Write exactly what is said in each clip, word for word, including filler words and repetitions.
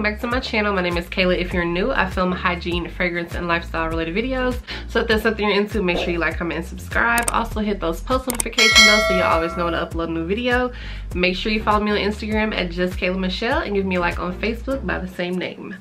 back to my channel. My name is Kayla. If you're new, I film hygiene, fragrance, and lifestyle related videos. So if there's something you're into, make sure you like, comment, and subscribe. Also hit those post notification bells so you always know when I upload a new video. Make sure you follow me on Instagram at just Kayla Michelle and give me a like on Facebook by the same name.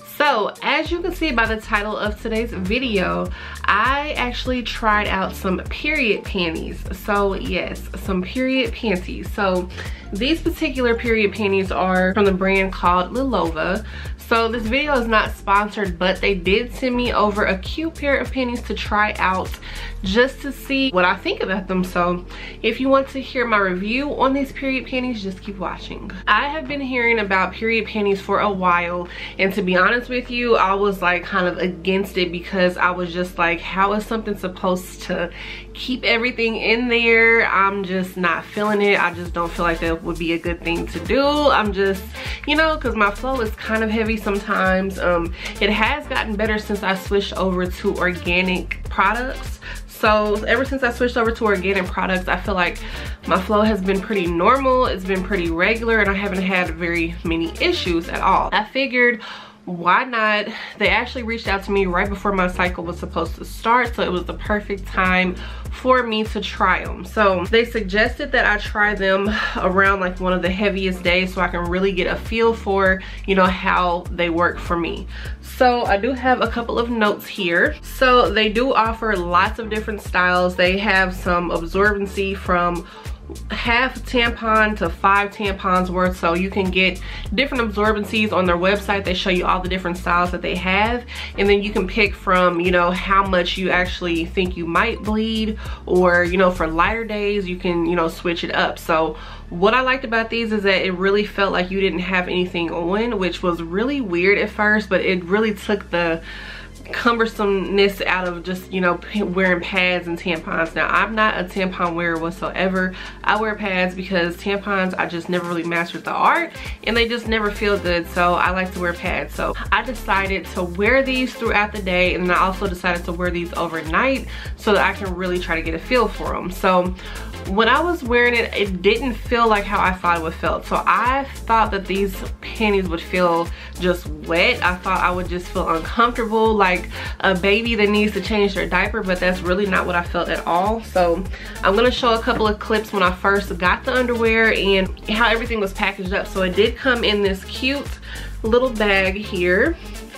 So as you can see by the title of today's video, I actually tried out some period panties. So yes, some period panties. So these particular period panties are from the brand called Lilova. So this video is not sponsored, but they did send me over a cute pair of panties to try out just to see what I think about them. So if you want to hear my review on these period panties, just keep watching. I have been hearing about period panties for a while, and to be honest with you, I was like kind of against it because I was just like, how is something supposed to keep everything in there? I'm just not feeling it. I just don't feel like that would be a good thing to do. I'm just, you know, because my flow is kind of heavy sometimes. Um it has gotten better since I switched over to organic products. So ever since I switched over to organic products, I feel like my flow has been pretty normal. It's been pretty regular, and I haven't had very many issues at all. I figured, why not? They actually reached out to me right before my cycle was supposed to start, so it was the perfect time for me to try them. So they suggested that I try them around like one of the heaviest days so I can really get a feel for, you know, how they work for me. So I do have a couple of notes here. So they do offer lots of different styles. They have some absorbency from half tampon to five tampons worth, so you can get different absorbencies on their website. They show you all the different styles that they have, and then you can pick from, you know, how much you actually think you might bleed, or, you know, for lighter days you can, you know, switch it up. So what I liked about these is that it really felt like you didn't have anything on, which was really weird at first, but it really took the cumbersomeness out of just, you know, wearing pads and tampons. Now, I'm not a tampon wearer whatsoever. I wear pads because tampons, I just never really mastered the art, and they just never feel good, so I like to wear pads. So I decided to wear these throughout the day, and then I also decided to wear these overnight so that I can really try to get a feel for them. So when I was wearing it, it didn't feel like how I thought it would feel. So I thought that these panties would feel just wet. I thought I would just feel uncomfortable, like a baby that needs to change their diaper, but that's really not what I felt at all. So I'm gonna show a couple of clips when I first got the underwear and how everything was packaged up. So it did come in this cute little bag here.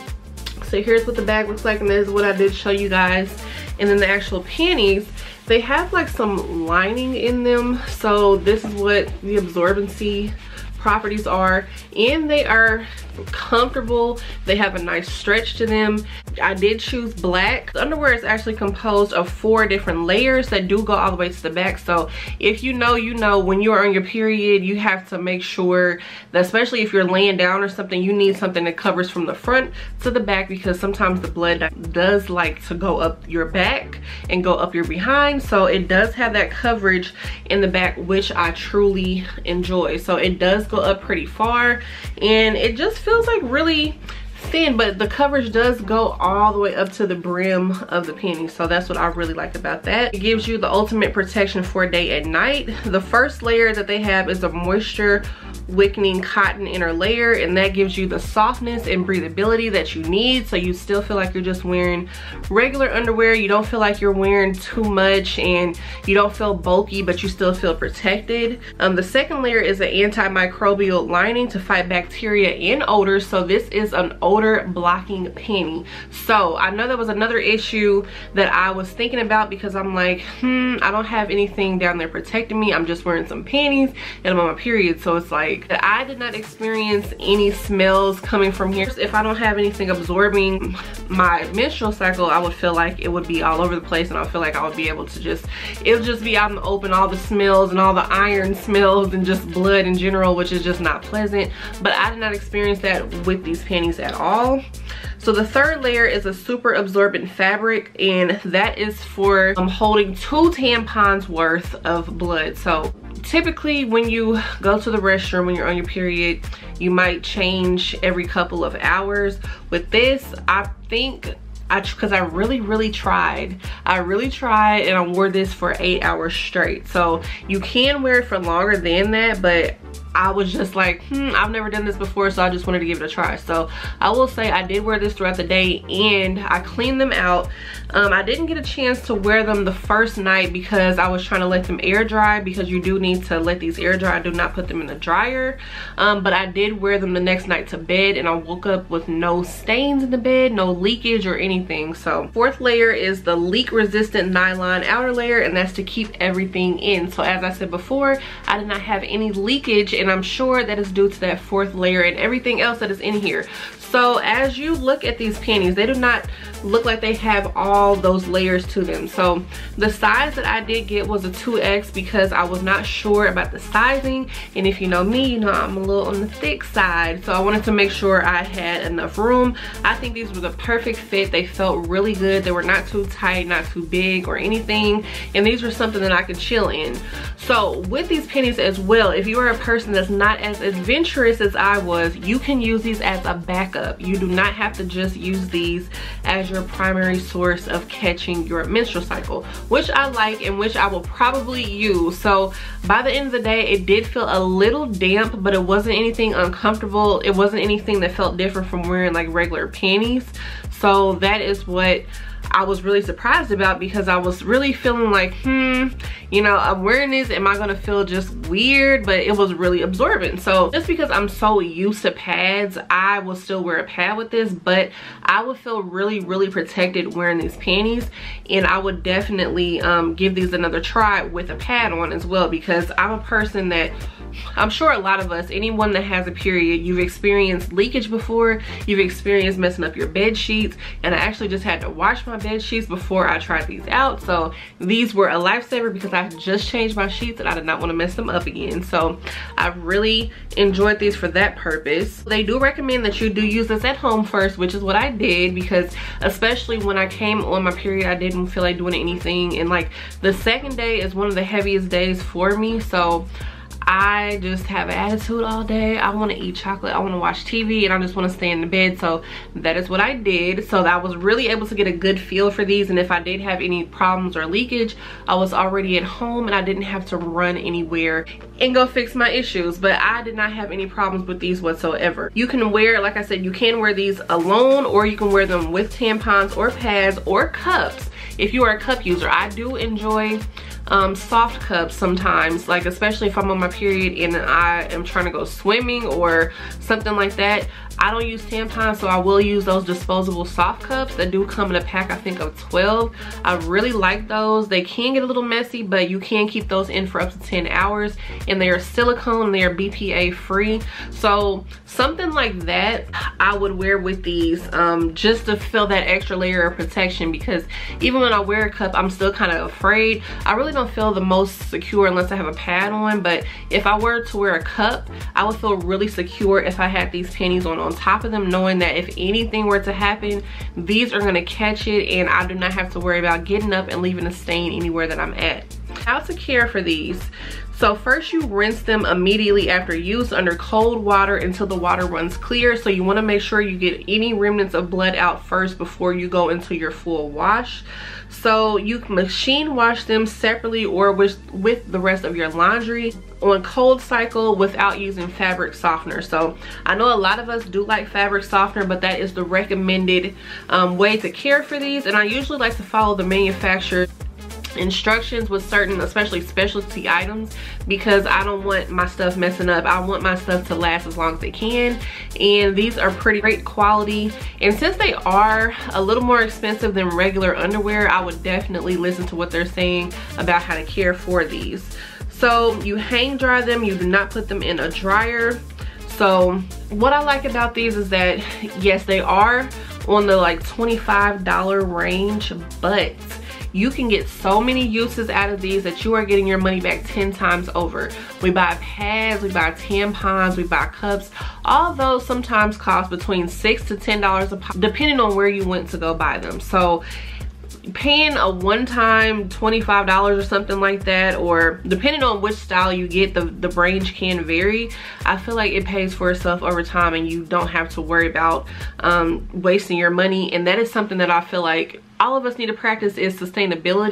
So here's what the bag looks like, and this is what I did show you guys. And then the actual panties, they have like some lining in them. So this is what the absorbency properties are, and they are comfortable. They have a nice stretch to them. I did choose black. The underwear is actually composed of four different layers that do go all the way to the back. So if you know, you know, when you're on your period, you have to make sure that, especially if you're laying down or something, you need something that covers from the front to the back, because sometimes the blood does like to go up your back and go up your behind. So it does have that coverage in the back, which I truly enjoy. So it does go up pretty far, and it just feels like really thin, but the coverage does go all the way up to the brim of the panties. So that's what I really like about that. It gives you the ultimate protection for day and night. The first layer that they have is a moisture wicking cotton inner layer, and that gives you the softness and breathability that you need, so you still feel like you're just wearing regular underwear. You don't feel like you're wearing too much, and you don't feel bulky, but you still feel protected. Um, the second layer is an antimicrobial lining to fight bacteria and odors. So this is an odor blocking panty. So I know that was another issue that I was thinking about, because I'm like, hmm, I don't have anything down there protecting me. I'm just wearing some panties and I'm on my period. So it's like, I did not experience any smells coming from here. If I don't have anything absorbing my menstrual cycle, I would feel like it would be all over the place, and I feel like I would be able to just, it would just be out in the open, all the smells and all the iron smells and just blood in general, which is just not pleasant. But I did not experience that with these panties at all. So the third layer is a super absorbent fabric, and that is for um, holding two tampons worth of blood. So typically when you go to the restroom when you're on your period, you might change every couple of hours. With this, I think I, because I really really tried I really tried and I wore this for eight hours straight. So you can wear it for longer than that, but I was just like, hmm, I've never done this before, so I just wanted to give it a try. So I will say I did wear this throughout the day, and I cleaned them out. Um, I didn't get a chance to wear them the first night because I was trying to let them air dry, because you do need to let these air dry. I do not put them in the dryer. Um, but I did wear them the next night to bed, and I woke up with no stains in the bed, no leakage or anything. So fourth layer is the leak resistant nylon outer layer, and that's to keep everything in. So as I said before, I did not have any leakage, and I'm sure that is due to that fourth layer and everything else that is in here. So as you look at these panties, they do not look like they have all those layers to them. So the size that I did get was a two X because I was not sure about the sizing, and if you know me, you know I'm a little on the thick side, so I wanted to make sure I had enough room. I think these were the perfect fit. They felt really good. They were not too tight, not too big or anything, and these were something that I could chill in. So with these panties as well, if you are a person that's not as adventurous as I was, you can use these as a backup. You do not have to just use these as your primary source of catching your menstrual cycle, which I like and which I will probably use. So by the end of the day, it did feel a little damp, but it wasn't anything uncomfortable. It wasn't anything that felt different from wearing like regular panties. So that is what I was really surprised about, because I was really feeling like, hmm, you know, I'm wearing this, am I gonna feel just weird? But it was really absorbent. So just because I'm so used to pads, I will still wear a pad with this, but I would feel really, really protected wearing these panties. And I would definitely um, give these another try with a pad on as well, because I'm a person that, I'm sure a lot of us, anyone that has a period, you've experienced leakage before, you've experienced messing up your bed sheets, and I actually just had to wash my bed sheets before I tried these out. So these were a lifesaver because I just changed my sheets and I did not want to mess them up again. So I really enjoyed these for that purpose. They do recommend that you do use this at home first, which is what I did, because especially when I came on my period, I didn't feel like doing anything, and like the second day is one of the heaviest days for me. So I just have an attitude all day. I want to eat chocolate, I want to watch T V, and I just want to stay in the bed. So that is what I did. So I was really able to get a good feel for these, and if I did have any problems or leakage, I was already at home and I didn't have to run anywhere and go fix my issues. But I did not have any problems with these whatsoever. You can wear, like I said, you can wear these alone, or you can wear them with tampons or pads or cups if you are a cup user. I do enjoy um, soft cups sometimes, like especially if I'm on my period and I am trying to go swimming or something like that. I don't use tampons, so I will use those disposable soft cups that do come in a pack, I think, of twelve. I really like those. They can get a little messy, but you can keep those in for up to ten hours, and they are silicone and they are B P A free. So something like that I would wear with these, um, just to feel that extra layer of protection, because even when I wear a cup, I'm still kind of afraid. I really don't feel the most secure unless I have a pad on, but if I were to wear a cup, I would feel really secure if I had these panties on on top of them, knowing that if anything were to happen, these are going to catch it and I do not have to worry about getting up and leaving a stain anywhere that I'm at. How to care for these. So first, you rinse them immediately after use under cold water until the water runs clear. So you want to make sure you get any remnants of blood out first before you go into your full wash. So you can machine wash them separately or with, with the rest of your laundry on cold cycle without using fabric softener. So I know a lot of us do like fabric softener, but that is the recommended um, way to care for these. And I usually like to follow the manufacturer's instructions with certain, especially specialty items, because I don't want my stuff messing up. I want my stuff to last as long as it can, and these are pretty great quality. And since they are a little more expensive than regular underwear, I would definitely listen to what they're saying about how to care for these. So you hang dry them, you do not put them in a dryer. So what I like about these is that yes, they are on the like twenty-five dollar range, but you can get so many uses out of these that you are getting your money back ten times over. We buy pads, we buy tampons, we buy cups. All of those sometimes cost between six to ten dollars a pop, depending on where you went to go buy them. So paying a one-time twenty-five dollars or something like that, or depending on which style you get, the, the range can vary. I feel like it pays for itself over time and you don't have to worry about um, wasting your money. And that is something that I feel like all of us need to practice, is sustainability.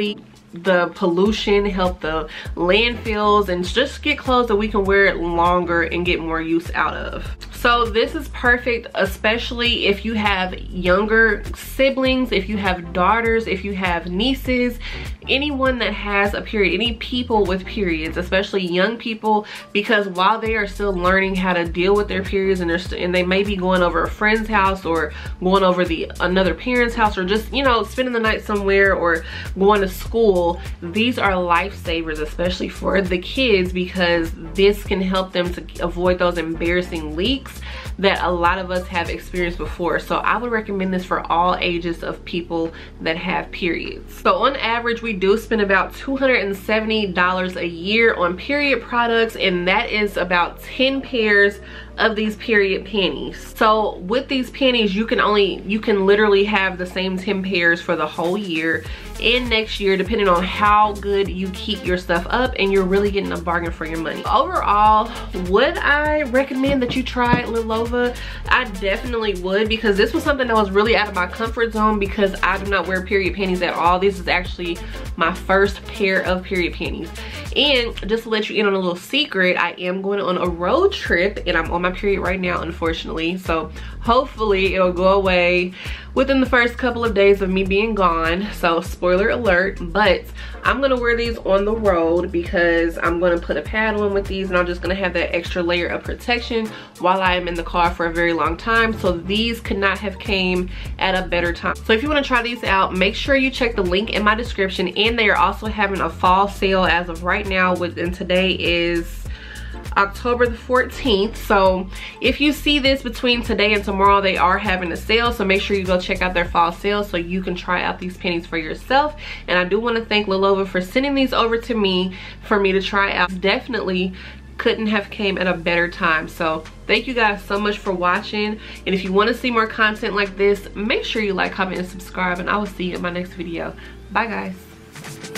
the pollution, help the landfills, and just get clothes that we can wear longer and get more use out of. So this is perfect, especially if you have younger siblings, if you have daughters, if you have nieces, anyone that has a period, any people with periods, especially young people, because while they are still learning how to deal with their periods, and, they're and they may be going over a friend's house or going over the another parent's house, or just, you know, spending the night somewhere or going to school, these are lifesavers, especially for the kids, because this can help them to avoid those embarrassing leaks that a lot of us have experienced before. So I would recommend this for all ages of people that have periods. So on average, we do spend about two hundred seventy dollars a year on period products, and that is about ten pairs of these period panties. So with these panties, you can only you can literally have the same ten pairs for the whole year and next year, depending on how good you keep your stuff up, and you're really getting a bargain for your money. Overall, would I recommend that you try Lilova? I definitely would, because this was something that was really out of my comfort zone, because I do not wear period panties at all. This is actually my first pair of period panties. And just to let you in on a little secret, I am going on a road trip, and I'm on my period right now, unfortunately. So hopefully it'll go away within the first couple of days of me being gone. So spoiler alert, but I'm gonna wear these on the road because I'm gonna put a pad on with these, and I'm just gonna have that extra layer of protection while I am in the car for a very long time. So these could not have came at a better time. So if you want to try these out, make sure you check the link in my description, and they are also having a fall sale as of right now, with, and today is October the fourteenth. So if you see this between today and tomorrow, they are having a sale, so make sure you go check out their fall sale so you can try out these panties for yourself. And I do want to thank Lilova for sending these over to me for me to try out. Definitely couldn't have came at a better time. So thank you guys so much for watching, and if you want to see more content like this, make sure you like, comment, and subscribe, and I will see you in my next video. Bye guys.